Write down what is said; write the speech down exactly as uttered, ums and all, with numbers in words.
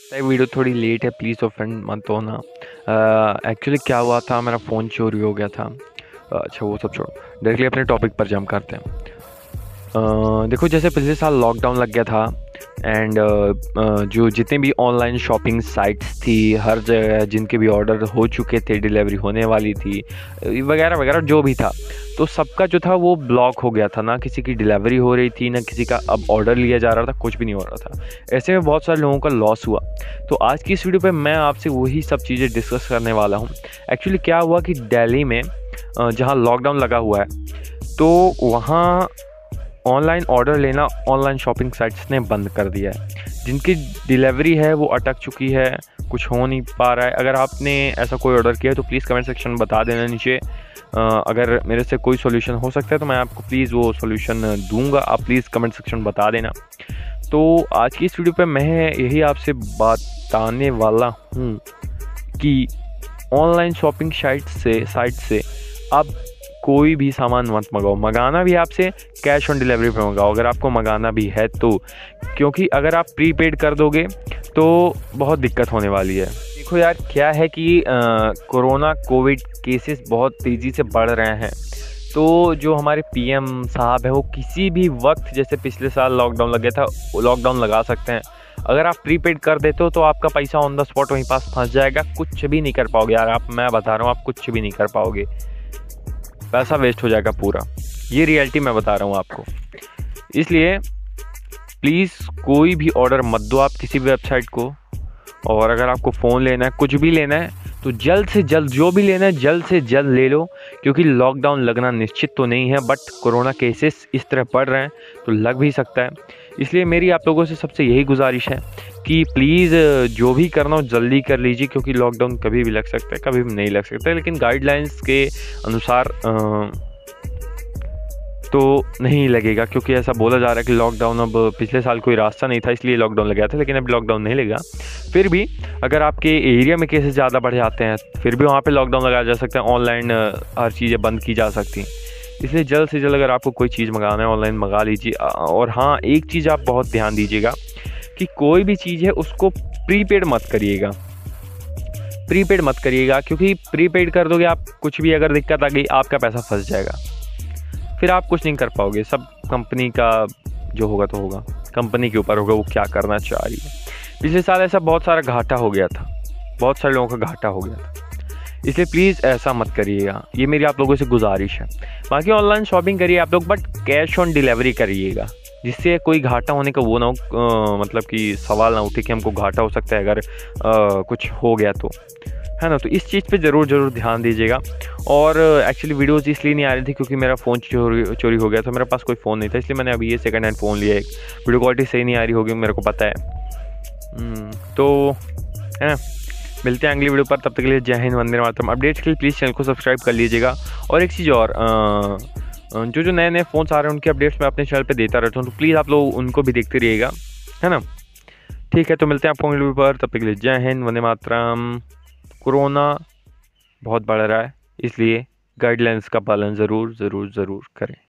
ये वीडियो थोड़ी लेट है, प्लीज़ ऑफेंड मत होना। एक्चुअली क्या हुआ था, मेरा फ़ोन चोरी हो गया था। अ, अच्छा वो सब छोड़ो, डायरेक्टली अपने टॉपिक पर जंप करते हैं। अ, देखो, जैसे पिछले साल लॉकडाउन लग गया था एंड जो जितने भी ऑनलाइन शॉपिंग साइट्स थी, हर जगह जिनके भी ऑर्डर हो चुके थे, डिलीवरी होने वाली थी वगैरह वगैरह जो भी था, तो सबका जो था वो ब्लॉक हो गया था। ना किसी की डिलीवरी हो रही थी, ना किसी का अब ऑर्डर लिया जा रहा था, कुछ भी नहीं हो रहा था। ऐसे में बहुत सारे लोगों का लॉस हुआ। तो आज की इस वीडियो पे मैं आपसे वही सब चीज़ें डिस्कस करने वाला हूँ। एक्चुअली क्या हुआ कि दिल्ली में अ, जहाँ लॉकडाउन लगा हुआ है, तो वहाँ ऑनलाइन ऑर्डर लेना ऑनलाइन शॉपिंग साइट्स ने बंद कर दिया है। जिनकी डिलीवरी है वो अटक चुकी है, कुछ हो नहीं पा रहा है। अगर आपने ऐसा कोई ऑर्डर किया है तो प्लीज़ कमेंट सेक्शन में बता देना नीचे। अ, अगर मेरे से कोई सॉल्यूशन हो सकता है तो मैं आपको प्लीज़ वो सॉल्यूशन दूंगा, आप प्लीज़ कमेंट सेक्शन में बता देना। तो आज की इस वीडियो पे मैं यही आपसे बताने वाला हूँ कि ऑनलाइन शॉपिंग साइट से साइट से आप कोई भी सामान मत मंगाओ। मंगाना भी आपसे कैश ऑन डिलीवरी पे मंगाओ, अगर आपको मंगाना भी है तो, क्योंकि अगर आप प्रीपेड कर दोगे तो बहुत दिक्कत होने वाली है। देखो यार, क्या है कि कोरोना कोविड केसेस बहुत तेज़ी से बढ़ रहे हैं। तो जो हमारे पीएम साहब है वो किसी भी वक्त, जैसे पिछले साल लॉकडाउन लग गया था, लॉकडाउन लगा सकते हैं। अगर आप प्रीपेड कर देते हो तो आपका पैसा ऑन द स्पॉट वहीं पास फंस जाएगा, कुछ भी नहीं कर पाओगे यार। आप, मैं बता रहा हूँ, आप कुछ भी नहीं कर पाओगे, पैसा वेस्ट हो जाएगा पूरा। ये रियलिटी मैं बता रहा हूँ आपको। इसलिए प्लीज़ कोई भी ऑर्डर मत दो आप किसी भी वेबसाइट को। और अगर आपको फ़ोन लेना है, कुछ भी लेना है, तो जल्द से जल्द, जो भी लेना है जल्द से जल्द ले लो, क्योंकि लॉकडाउन लगना निश्चित तो नहीं है, बट कोरोना केसेस इस तरह बढ़ रहे हैं तो लग भी सकता है। इसलिए मेरी आप लोगों से सबसे यही गुजारिश है कि प्लीज़ जो भी करना हो जल्दी कर लीजिए, क्योंकि लॉकडाउन कभी भी लग सकता है, कभी भी नहीं लग सकता है। लेकिन गाइडलाइंस के अनुसार अ, तो नहीं लगेगा, क्योंकि ऐसा बोला जा रहा है कि लॉकडाउन, अब पिछले साल कोई रास्ता नहीं था इसलिए लॉकडाउन लग गया था, लेकिन अब लॉकडाउन नहीं लगेगा। फिर भी अगर आपके एरिया में केसेस ज़्यादा बढ़ जाते हैं फिर भी वहाँ पे लॉकडाउन लगाया जा सकता है, ऑनलाइन हर चीज़ें बंद की जा सकती हैं। इसलिए जल्द से जल्द अगर आपको कोई चीज़ मंगाना है ऑनलाइन मंगा लीजिए। और हाँ, एक चीज़ आप बहुत ध्यान दीजिएगा कि कोई भी चीज़ है उसको प्रीपेड मत करिएगा। प्रीपेड मत करिएगा, क्योंकि प्रीपेड कर दोगे आप, कुछ भी अगर दिक्कत आ गई आपका पैसा फंस जाएगा, फिर आप कुछ नहीं कर पाओगे। सब कंपनी का जो होगा तो होगा, कंपनी के ऊपर होगा वो क्या करना चाह रही है। पिछले साल ऐसा बहुत सारा घाटा हो गया था, बहुत सारे लोगों का घाटा हो गया था। इसलिए प्लीज़ ऐसा मत करिएगा, ये मेरी आप लोगों से गुजारिश है। बाकी ऑनलाइन शॉपिंग करिए आप लोग, बट कैश ऑन डिलीवरी करिएगा, जिससे कोई घाटा होने का वो ना हो, मतलब कि सवाल ना उठे कि हमको घाटा हो सकता है अगर आ, कुछ हो गया तो, है ना। तो इस चीज़ पे ज़रूर ज़रूर ध्यान दीजिएगा। और एक्चुअली वीडियोज़ इसलिए नहीं आ रही थी क्योंकि मेरा फ़ोन चोरी चोरी हो गया था, मेरे पास कोई फ़ोन नहीं था, इसलिए मैंने अभी ये सेकंड हैंड फ़ोन लिया। एक वीडियो क्वालिटी सही नहीं आ रही होगी, मेरे को पता है। हम्म, तो है ना, मिलते हैं अगली वीडियो पर, तब तक के लिए जय हिंद, वंदे मातरम। अपडेट्स के लिए प्लीज़ चैनल को सब्सक्राइब कर लीजिएगा। और एक चीज़ और, अ, जो जो नए नए फ़ोन्स आ रहे हैं उनकी अपडेट्स मैं अपने चैनल पे देता रहता हूँ, तो प्लीज़ आप लोग उनको भी देखते रहिएगा, है ना। ठीक है, तो मिलते हैं आपको अगली वीडियो पर, तब तक के लिए जय हिंद, वंदे मातरम। कोरोना बहुत बढ़ रहा है, इसलिए गाइडलाइंस का पालन ज़रूर ज़रूर ज़रूर करें।